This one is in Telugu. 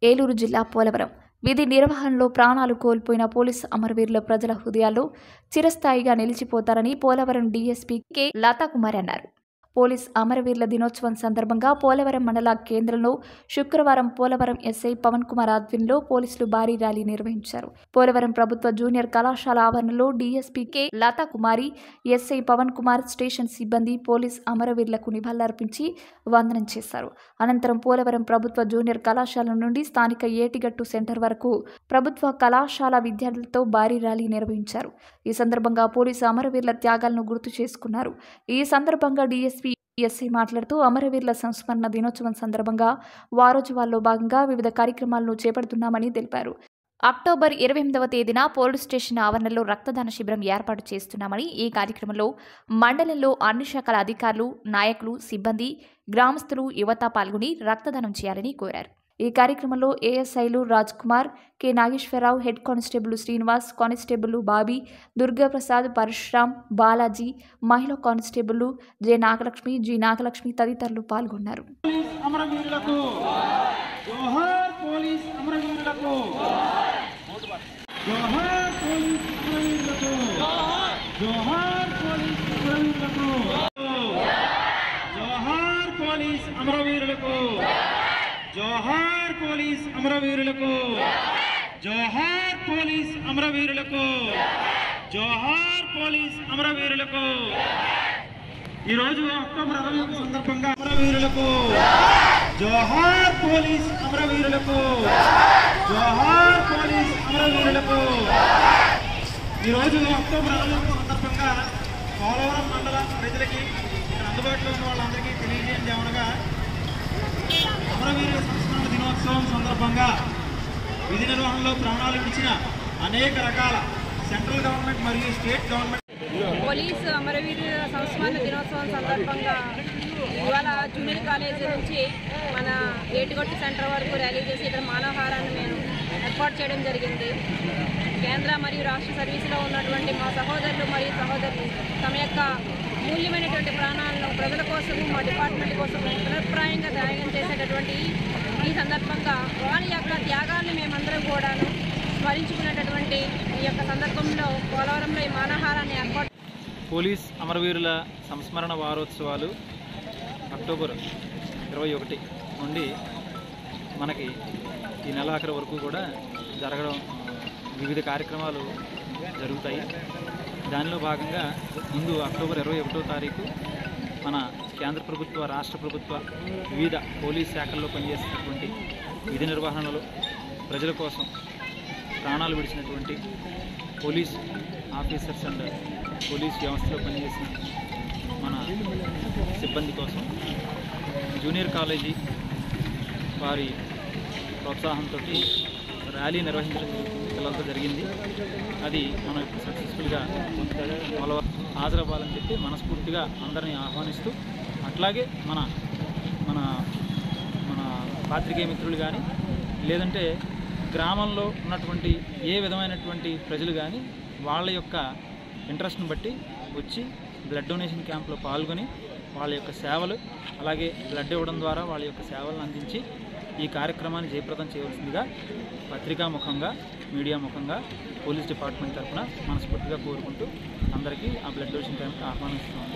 ఏలూరు జిల్లా పోలవరం విధి నిర్వహణలో ప్రాణాలు కోల్పోయిన పోలీసు అమరవీరుల ప్రజల హృదయాల్లో చిరస్థాయిగా నిలిచిపోతారని పోలవరం డీఎస్పీ కె లతాకుమారి అన్నారు. పోలీస్ అమరవీరుల దినోత్సవం సందర్భంగా పోలవరం మండల కేంద్రంలో శుక్రవారం పోలవరం ఎస్ఐ పవన్ కుమార్ ఆధ్వర్యంలో పోలీసులు భారీ ర్యాలీ నిర్వహించారు. పోలవరం ప్రభుత్వ జూనియర్ కళాశాల ఆవరణలో DSP K Lathakumari, SI Pavan Kumar, station సిబ్బంది పోలీస్ అమరవీరులకు నివాళులర్పించి వందనం చేశారు. అనంతరం పోలవరం ప్రభుత్వ జూనియర్ కళాశాల నుండి స్థానిక ఏటిగట్టు సెంటర్ వరకు ప్రభుత్వ కళాశాల విద్యార్థులతో భారీ ర్యాలీ నిర్వహించారు. ఈ సందర్భంగా పోలీసు అమరవీరుల త్యాగాలను గుర్తు చేసుకున్నారు. ఈ సందర్భంగా డీఎస్పీ ఎస్ఐ మాట్లాడుతూ అమరవీరుల సంస్మరణ దినోత్సవం సందర్భంగా వారోత్సవాల్లో భాగంగా వివిధ కార్యక్రమాలను చేపడుతున్నామని తెలిపారు. అక్టోబర్ 28వ తేదీన పోలీస్ స్టేషన్ ఆవరణలో రక్తదాన శిబిరం ఏర్పాటు చేస్తున్నామని, ఈ కార్యక్రమంలో మండలంలో అన్ని శాఖల అధికారులు, నాయకులు, సిబ్బంది, గ్రామస్తులు, యువత పాల్గొని రక్తదానం చేయాలని కోరారు. ఈ కార్యక్రమంలో ఏఎస్ఐలు Raj Kumar, K Nageswararao, head constable Srinivas, constable Bobby, Durgaprasad, Parasuram, Balaji, మహిళా constable J Nagalakshmi, G Nagalakshmi తదితరులు పాల్గొన్నారు. జోహార్ పోలీస్ అమరవీరులకు, జోహార్ పోలీస్ అమరవీరులకు, జోహార్ పోలీస్ అమరవీరులకు. ఈరోజు అక్టోబర్ 21 సందర్భంగా అమరవీరులకు జోహార్ పోలీస్ అమరవీరులకు, జోహార్ పోలీస్ అమరవీరులకు. ఈరోజు అక్టోబర్ 21 సందర్భంగా పోలవరం మండల ప్రజలకి, ఇక్కడ అందుబాటులో ఉన్న వాళ్ళందరికీ తెలియజేయండి ఏమనగా, అమరవీరుల సంస్మరణ దినోత్సవం సందర్భంగా విధి నిర్వహణలో ప్రాణాలు విడిచిన అనేక రకాల సెంట్రల్ గవర్నమెంట్ మరియు స్టేట్ గవర్నమెంట్ పోలీసు అమరవీరుల సంస్మరణ దినోత్సవం సందర్భంగా ఇవాళ జూనియర్ కాలేజీ నుంచి మన ఏటిగొట్టు సెంటర్ వరకు ర్యాలీ చేసి ఇక్కడ మానవహారాన్ని మేము ఏర్పాటు చేయడం జరిగింది. కేంద్ర మరియు రాష్ట్ర సర్వీసులో ఉన్నటువంటి మా సహోదరులు మరియు సహోదరులు తమ యొక్క మూల్యమైనటువంటి ప్రాణాలను ప్రజల కోసం, మా డిపార్ట్మెంట్ కోసం పునఃప్రాయంగా త్యాగం చేసేటటువంటి ఈ సందర్భంగా వారి యొక్క త్యాగాన్ని మేమందరం కూడాను స్మరించుకునేటటువంటి ఈ యొక్క సందర్భంలో పోలవరంలో ఈ మానవహారాన్ని ఏర్పాటు. పోలీస్ అమరవీరుల సంస్మరణ వారోత్సవాలు అక్టోబర్ 21 నుండి మనకి ఈ నెలాఖరు వరకు కూడా జరగడం, వివిధ కార్యక్రమాలు జరుగుతాయి. దానిలో భాగంగా ముందు అక్టోబర్ 21వ తారీఖు మన కేంద్ర ప్రభుత్వ, రాష్ట్ర ప్రభుత్వ వివిధ పోలీస్ శాఖల్లో పనిచేసినటువంటి విధి నిర్వహణలో ప్రజల కోసం ప్రాణాలు విడిచినటువంటి పోలీస్ ఆఫీసర్స్ అండ్ పోలీస్ వ్యవస్థలో పనిచేసిన మన సిబ్బంది కోసం జూనియర్ కాలేజీ వారి ప్రోత్సాహంతో ర్యాలీ నిర్వహించడం పిల్లలతో జరిగింది. అది మనం సక్సెస్ఫుల్గా హాజరవ్వాలని చెప్పి మనస్ఫూర్తిగా అందరినీ ఆహ్వానిస్తూ, అట్లాగే మన మన మన పాత్రికేయ మిత్రులు కానీ, లేదంటే గ్రామంలో ఉన్నటువంటి ఏ విధమైనటువంటి ప్రజలు కానీ వాళ్ళ యొక్క ఇంట్రెస్ట్ని బట్టి వచ్చి బ్లడ్ డొనేషన్ క్యాంప్లో పాల్గొని వాళ్ళ యొక్క సేవలు, అలాగే బ్లడ్ ఇవ్వడం ద్వారా వాళ్ళ యొక్క సేవలను అందించి ఈ కార్యక్రమాన్ని జయప్రదం చేయవలసిందిగా పత్రికా ముఖంగా, మీడియా ముఖంగా పోలీస్ డిపార్ట్మెంట్ తరఫున మనస్ఫూర్తిగా కోరుకుంటూ అందరికీ ఆ బ్లడ్ డొనేషన్ క్యాంప్కి ఆహ్వానిస్తున్నాము.